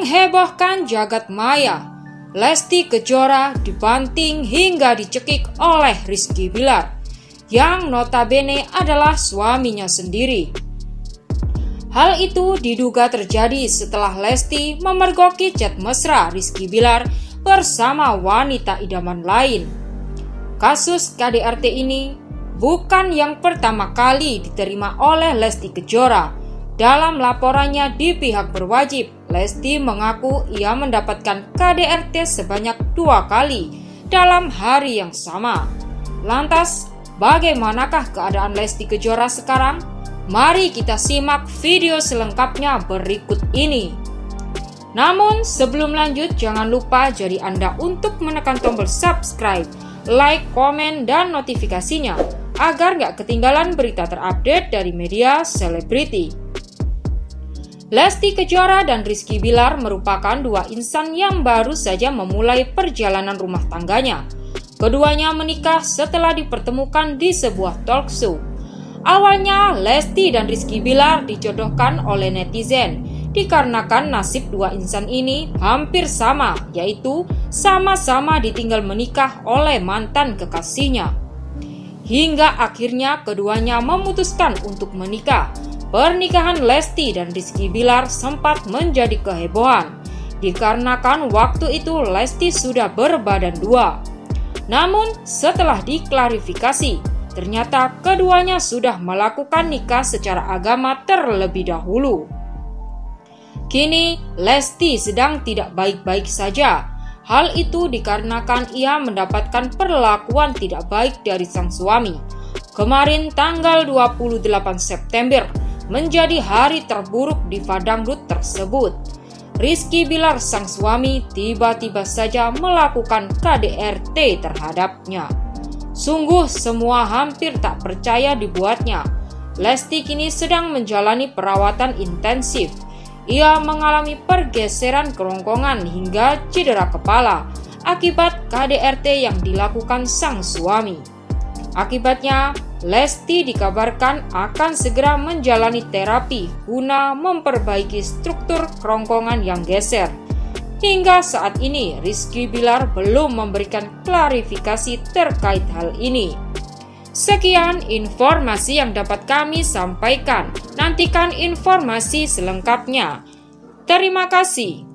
Menghebohkan jagat maya, Lesti Kejora dibanting hingga dicekik oleh Rizky Bilar, yang notabene adalah suaminya sendiri. Hal itu diduga terjadi setelah Lesti memergoki chat mesra Rizky Bilar bersama wanita idaman lain. Kasus KDRT ini bukan yang pertama kali diterima oleh Lesti Kejora. Dalam laporannya di pihak berwajib, Lesti mengaku ia mendapatkan KDRT sebanyak 2 kali dalam hari yang sama. Lantas, bagaimanakah keadaan Lesti Kejora sekarang? Mari kita simak video selengkapnya berikut ini. Namun sebelum lanjut, jangan lupa jadi Anda untuk menekan tombol subscribe, like, komen, dan notifikasinya agar nggak ketinggalan berita terupdate dari media selebriti. Lesti Kejora dan Rizky Bilar merupakan 2 insan yang baru saja memulai perjalanan rumah tangganya. Keduanya menikah setelah dipertemukan di sebuah talk show. Awalnya Lesti dan Rizky Bilar dijodohkan oleh netizen dikarenakan nasib 2 insan ini hampir sama, yaitu sama-sama ditinggal menikah oleh mantan kekasihnya. Hingga akhirnya keduanya memutuskan untuk menikah. Pernikahan Lesti dan Rizky Bilar sempat menjadi kehebohan dikarenakan waktu itu Lesti sudah berbadan 2. Namun setelah diklarifikasi, ternyata keduanya sudah melakukan nikah secara agama terlebih dahulu. Kini Lesti sedang tidak baik-baik saja. Hal itu dikarenakan ia mendapatkan perlakuan tidak baik dari sang suami. Kemarin tanggal 28 September menjadi hari terburuk di Fadangdut tersebut. Rizky Bilar sang suami tiba-tiba saja melakukan KDRT terhadapnya. Sungguh semua hampir tak percaya dibuatnya. Lesti kini sedang menjalani perawatan intensif. Ia mengalami pergeseran kerongkongan hingga cedera kepala akibat KDRT yang dilakukan sang suami. Akibatnya, Lesti dikabarkan akan segera menjalani terapi guna memperbaiki struktur kerongkongan yang geser. Hingga saat ini, Rizky Bilar belum memberikan klarifikasi terkait hal ini. Sekian informasi yang dapat kami sampaikan. Nantikan informasi selengkapnya. Terima kasih.